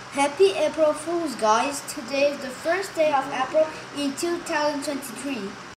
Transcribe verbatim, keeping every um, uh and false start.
Happy April Fools, guys! Today is the first day of April in two thousand twenty-three.